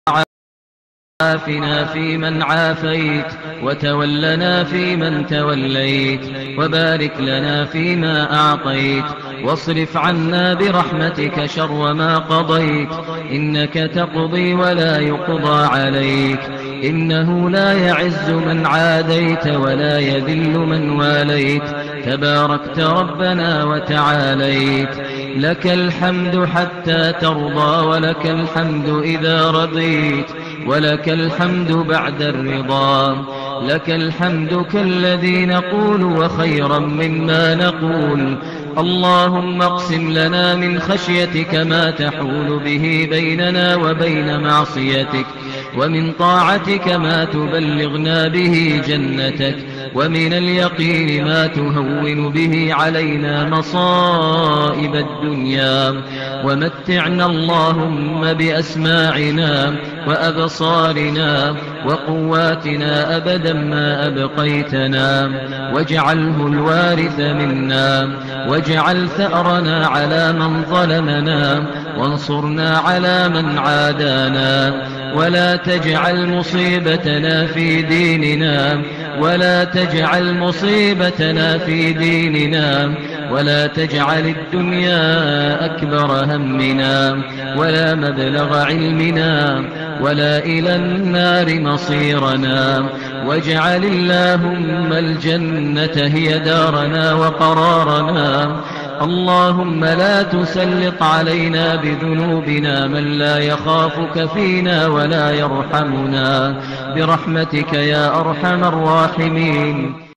عافنا فيمن عافيت وتولنا فيمن توليت وبارك لنا فيما أعطيت واصرف عنا برحمتك شر ما قضيت إنك تقضي ولا يقضى عليك إنه لا يعز من عاديت ولا يذل من واليت تباركت ربنا وتعاليت لك الحمد حتى ترضى ولك الحمد إذا رضيت ولك الحمد بعد الرضا لك الحمد كالذي نقول وخيرا مما نقول اللهم اقسم لنا من خشيتك ما تحول به بيننا وبين معصيتك ومن طاعتك ما تبلغنا به جنتك ومن اليقين ما تهون به علينا مصائب الدنيا ومتعنا اللهم بأسماعنا وأبصارنا وقواتنا أبدا ما أبقيتنا واجعله الوارث منا واجعل ثأرنا على من ظلمنا وانصرنا على من عادانا ولا تجعل مصيبتنا في ديننا ولا تجعل مصيبتنا في ديننا ولا تجعل الدنيا أكبر همنا ولا مبلغ علمنا ولا إلى النار مصيرنا واجعل اللهم الجنة هي دارنا وقرارنا اللهم لا تسلط علينا بذنوبنا من لا يخافك فينا ولا يرحمنا برحمتك يا أرحم الراحمين